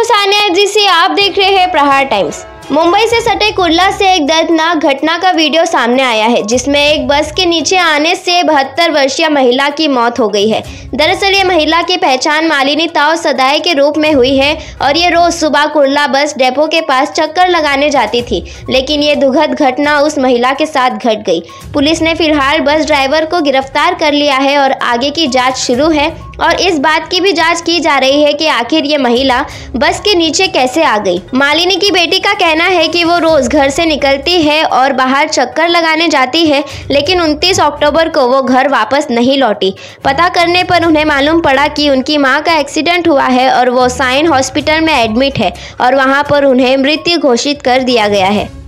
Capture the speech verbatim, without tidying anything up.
हूँ सानिया जिसे आप देख रहे हैं प्रहार टाइम्स। मुंबई से सटे कुर्ला से एक दर्दनाक घटना का वीडियो सामने आया है, जिसमें एक बस के नीचे आने से बहत्तर वर्षीय महिला की मौत हो गई है। दरअसल ये महिला की पहचान मालिनी ताऊ सदाई के रूप में हुई है और ये रोज सुबह कुर्ला बस डेपो के पास चक्कर लगाने जाती थी, लेकिन ये दुखद घटना उस महिला के साथ घट गई। पुलिस ने फिलहाल बस ड्राइवर को गिरफ्तार कर लिया है और आगे की जाँच शुरू है और इस बात की भी जांच की जा रही है कि आखिर ये महिला बस के नीचे कैसे आ गई। मालिनी की बेटी का कहना है कि वो रोज घर से निकलती है और बाहर चक्कर लगाने जाती है, लेकिन उनतीस अक्टूबर को वो घर वापस नहीं लौटी। पता करने पर उन्हें मालूम पड़ा कि उनकी मां का एक्सीडेंट हुआ है और वो साइन हॉस्पिटल में एडमिट है और वहां पर उन्हें मृत्यु घोषित कर दिया गया है।